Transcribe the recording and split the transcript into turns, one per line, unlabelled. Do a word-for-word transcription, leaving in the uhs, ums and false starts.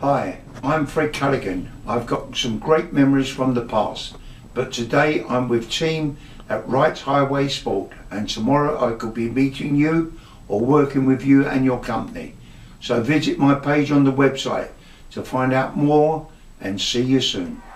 Hi, I'm Fred Callaghan. I've got some great memories from the past, but today I'm with team at RightsHighway Sport, and tomorrow I could be meeting you or working with you and your company. So visit my page on the website to find out more, and see you soon.